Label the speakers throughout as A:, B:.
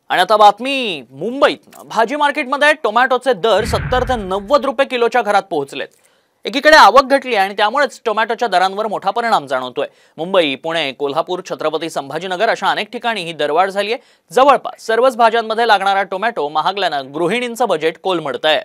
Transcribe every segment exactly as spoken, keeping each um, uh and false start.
A: आणि आता बातमी मुंबईत भाजी मार्केटमध्ये टोमॅटोचे दर सत्तर ते नव्वद रुपये किलोच्या घरात पोहोचलेत। एकीकडे आवक घटली आणि त्यामुळेच टोमॅटोच्या दरांवर मोठा परिणाम जाणवतोय। मुंबई, पुणे, कोल्हापूर, छत्रपती संभाजीनगर अशा अनेक ठिकाणी ही दरवाढ झाली आहे। जवळपास सर्वच भाज्यांमध्ये लागणारा टोमॅटो महागल्याने गृहिणींचं बजेट कोलमडतंय।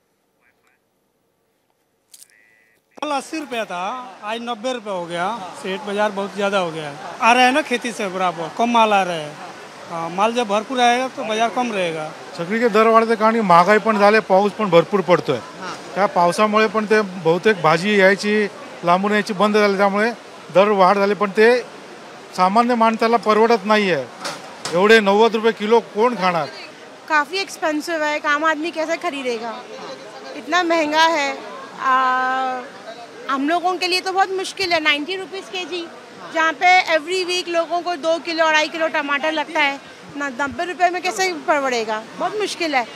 B: कल अस्सी रुपया था, आज नब्बे रुपये हो गया। सेठ बाजार बहुत ज़्यादा हो गया है। आ रहे हैं ना खेती से बराबर, कम माल आ रहा है। हाँ, माल जब भरपूर आएगा तो बाजार कम रहेगा।
C: सगळीकडे दर वाढते कारण महागाई पण झाले, पाऊस पण भरपूर पडतोय। त्या पावसामुळे पण ते बहुतेक भाजी यायची लांबून यायची बंद झाली, त्यामुळे दर वाढ झाली, पण ते सामान्य माणसाला परवडत नाहीये। एवढे नव्वद रुपये किलो कोण खाणार?
D: काफ़ी एक्सपेंसिव है, एक आम आदमी कैसे खरीदेगा? इतना महंगा है। आ, हम लोगों के लिए तो बहुत मुश्किल है। नाइन्टी रुपीज़ के जी, जहाँ पे एवरी वीक लोगों को दो किलो अढ़ाई किलो टमाटर लगता है ना, नब्बे रुपये में कैसे परवड़ेगा? बहुत मुश्किल है।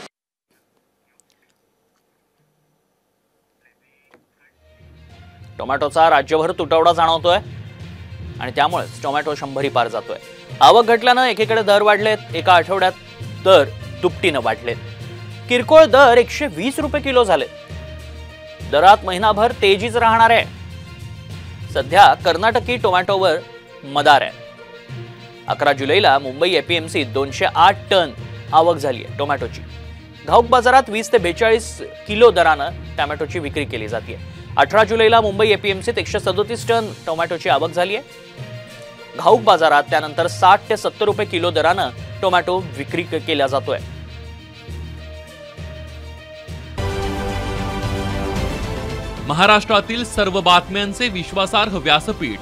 A: टोमॅटोचा राज्यभर तुटवडा जाणवतोय आणि त्यामुळेच टोमॅटो शंभरी पार जातोय। आवक घटल्यानं एकीकडे दर वाढलेत, एका आठवड्यात दर दुपटीनं वाढलेत। किरकोळ दर एकशे वीस रुपये किलो झाले। दरात महिनाभर तेजीच राहणार आहे। सध्या कर्नाटकी टोमॅटोवर मदार आहे। अकरा जुलैला मुंबई एपीएमसी दोनशे आठ टन आवक झाली आहे टोमॅटोची। घाऊक बाजारात वीस ते बेचाळीस किलो दरानं टोमॅटोची विक्री केली जाते। अठरा जुलैला मुंबई एपीएमसीत एकशे सदोतीस टन टोमॅटोची आवक झाली आहे। घाऊक बाजारात त्यानंतर साठ ते सत्तर रुपये किलो दरानं टोमॅटो विक्री केला जातोय।
E: महाराष्ट्रातील सर्व बातम्यांचे विश्वासार्ह व्यासपीठ,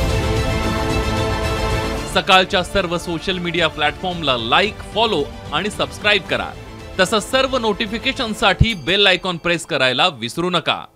E: सकाळच्या सर्व सोशल मीडिया प्लॅटफॉर्मला लाईक, फॉलो आणि सबस्क्राईब करा। तसंच सर्व नोटिफिकेशनसाठी बेल आयकॉन प्रेस करायला विसरू नका।